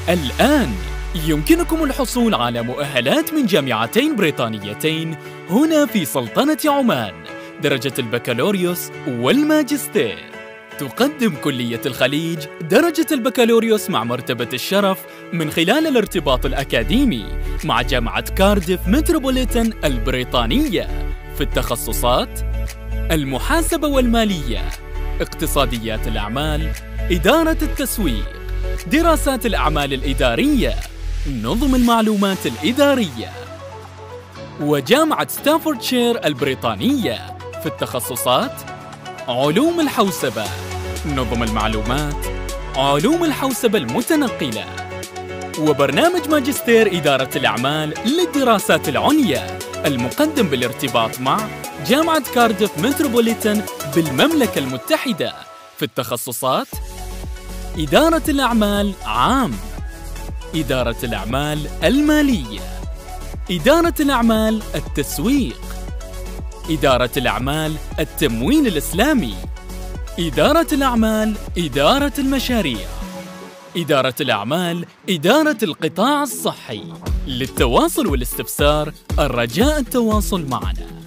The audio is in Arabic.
الآن يمكنكم الحصول على مؤهلات من جامعتين بريطانيتين هنا في سلطنة عمان، درجة البكالوريوس والماجستير. تقدم كلية الخليج درجة البكالوريوس مع مرتبة الشرف من خلال الارتباط الأكاديمي مع جامعة كارديف متروبوليتان البريطانية في التخصصات المحاسبة والمالية، اقتصاديات الأعمال، إدارة التسويق، دراسات الأعمال الإدارية، نظم المعلومات الإدارية. وجامعة ستافوردشير البريطانية في التخصصات علوم الحوسبة، نظم المعلومات، علوم الحوسبة المتنقلة، وبرنامج ماجستير إدارة الأعمال للدراسات العليا المقدم بالارتباط مع جامعة كارديف متروبوليتان بالمملكة المتحدة في التخصصات إدارة الأعمال عام، إدارة الأعمال المالية، إدارة الأعمال التسويق، إدارة الأعمال التموين الإسلامي، إدارة الأعمال إدارة المشاريع، إدارة الأعمال إدارة القطاع الصحي. للتواصل والاستفسار الرجاء التواصل معنا.